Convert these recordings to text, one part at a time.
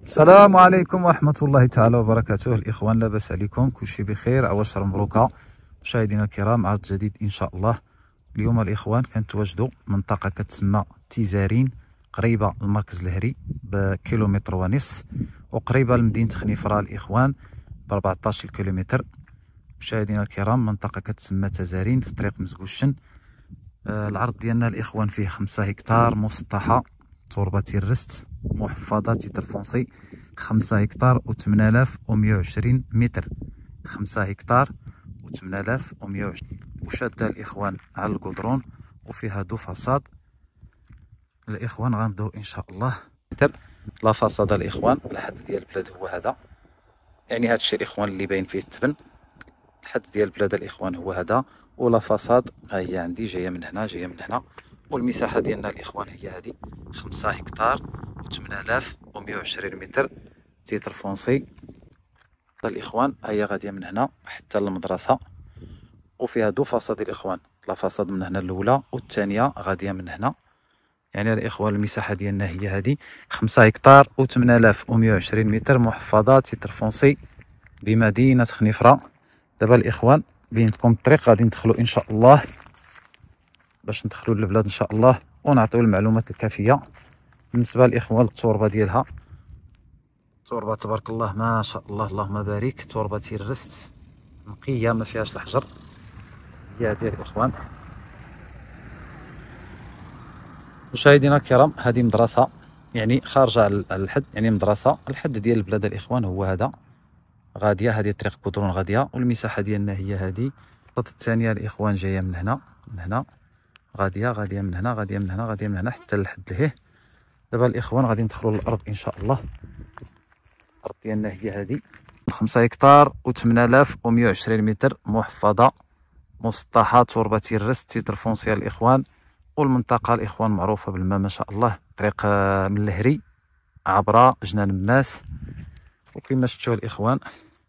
السلام عليكم ورحمة الله تعالى وبركاته. الإخوان لاباس عليكم؟ كلشي بخير؟ عواشر مبروكة مشاهدينا الكرام، عرض جديد إن شاء الله. اليوم الإخوان كنتواجدوا منطقة كتسمى تيزارين، قريبة للمركز الهري بكيلومتر ونصف، وقريبة لمدينة خنيفرة الإخوان ب 14 كيلومتر. مشاهدينا الكرام، منطقة كتسمى تزارين في طريق مزقوشن. العرض ديالنا الإخوان فيه 5 هكتار مسطحة، تربة الرست، محفظة تيتر فونسي. 5 هكتار و 8120 متر، 5 هكتار و 8120، وشادة الإخوان على القدرون، وفيها دو فصاد. الإخوان غنبداو إن شاء الله. لا فصاد الإخوان، الحد ديال البلاد هو هذا، يعني هذا الشيء الإخوان اللي باين فيه التبن. الحد ديال البلاد الإخوان هو هذا، ولا فصاد ها هي عندي جايه من هنا جايه من هنا. والمساحه ديالنا الإخوان هي هذه 5 هكتار و 8120 متر، تيتر فونسي. الإخوان هي غاديه من هنا حتى للمدرسه، وفيها دو فصاد الإخوان، لا فصاد من هنا الاولى والثانيه غاديه من هنا. يعني الإخوان المساحه ديالنا هي هذه 5 هكتار و 8120 متر، محفظه تيتر فونسي بمدينه خنيفره. دابا الإخوان بينتكم الطريق، غادي ندخلوا ان شاء الله باش ندخلوا للبلاد ان شاء الله، ونعطيو المعلومات الكافيه. بالنسبه للاخوان التربه ديالها، تربه تبارك الله ما شاء الله اللهم بارك، تربه تيرست نقيه ما فيهاش الحجر. هي هذه الاخوان. مشاهدينا الكرام، هذه مدرسه يعني خارجه على الحد، يعني مدرسه. الحد ديال البلاد الاخوان هو هذا، غاديه هذه طريق كودرون غاديه، والمساحه ديالنا هي هذه. الخطوط الثانيه الاخوان جايه من هنا، من هنا غاديه من هنا، غاديه من هنا، غاديه من هنا حتى لحد لهيه. دابا الاخوان غادي ندخلوا للارض ان شاء الله. الارض ديالنا هي هذه 5 هكتار و 8120 متر، محفظه مسطحه، تربه الرست، تيتر فونسيال الاخوان. والمنطقه الاخوان معروفه بالماء ما شاء الله، طريق من الهري عبر جنان الناس. وكما شفتوا الاخوان،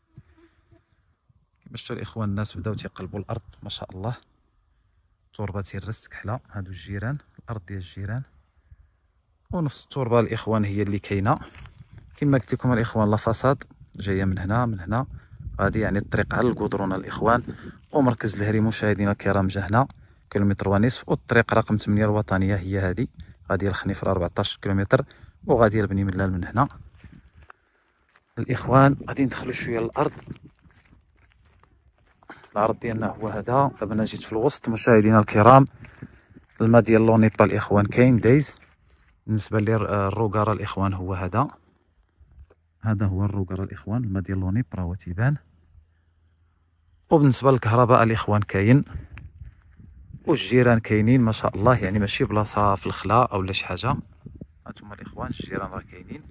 الناس بداو تيقلبوا الارض ما شاء الله. تربه الرست كحله، هادو الجيران، الارض ديال الجيران، ونفس التربه الاخوان هي اللي كاينه. كما قلت لكم الاخوان، لا فصاد جايه من هنا، من هنا غادي يعني الطريق على القدرون الاخوان. ومركز الهري مشاهدينا الكرام جا هنا كيلومتر ونصف. والطريق رقم 8 الوطنيه هي هذه، غادي لخنيفره 14 كيلومتر، وغادي لبني ملال من هنا. الاخوان غادي ندخلوا شويه للارض. العرض ديالنا هو هذا. دابا انا جيت في الوسط مشاهدينا الكرام. الماء ديال لونيبا الاخوان كاين دايز. بالنسبه للروكار الاخوان هو هذا، هذا هو الروكار الاخوان، الماء ديال لونيب راه هو تيبان. وبالنسبه للكهرباء الاخوان كاين، والجيران كاينين ما شاء الله، يعني ماشي بلاصه في الخلا او لا شي حاجه. هانتوما الاخوان الجيران راه كاينين.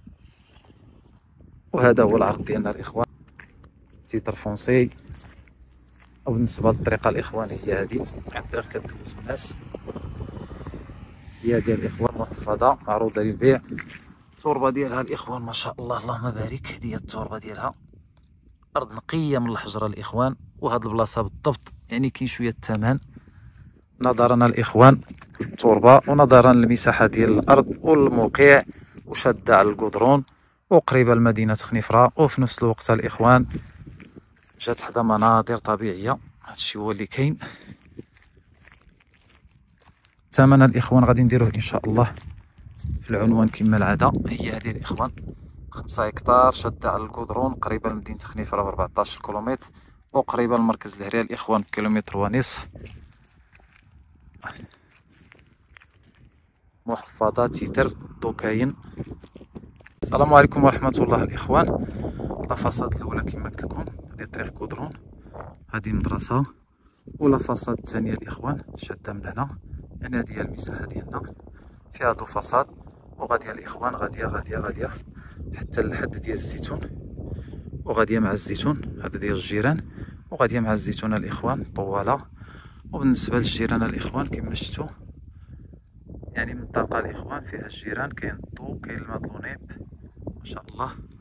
وهذا هو العرض ديالنا الاخوان، تيتر فونسي. وبالنسبه للطريقه الاخوان هي هذه، عندها كدوز الناس. هي ديال الاخوان محفظه معروضه للبيع. التربه ديالها الاخوان ما شاء الله اللهم بارك، هذه هي التربه ديالها، ارض نقيه من الحجره الاخوان. وهاد البلاصه بالضبط يعني كاين شويه الثمن نظرا الاخوان للتربه، ونظرا للمساحه ديال الارض والموقع، وشاده على القدرون، وقريبه لمدينه خنيفره. وفي نفس الوقت الاخوان جات حدا مناظر طبيعيه. هادشي هو اللي كاين. ثمن الاخوان غادي نديروه ان شاء الله في العنوان كما العاده. هي هذه الاخوان 5 هكتار، شاده على القدرون، قريبه لمدينه خنيفره ب 14 كيلومتر، وقريبه لمركز الهري الاخوان بكيلومتر ونصف. محفظه تيتر دوكاين. السلام عليكم ورحمه الله الاخوان. لا فصاد الاولى كما قلت لكم هذه طريق كودرون، هذه المدرسه. ولا فصاد الثانيه الاخوان شاده من هنا، يعني هذه هي المساحه ديالنا، فيها دو فصاد. وغاديه الاخوان غاديه حتى للحد ديال الزيتون، وغاديه مع الزيتون هذا ديال الجيران، وغاديه مع الزيتون الاخوان طواله. وبالنسبه للجيران الاخوان كما شفتوا، يعني منطقه الاخوان فيها الجيران، كاين الضو، كاين الماء لونيب ما شاء الله.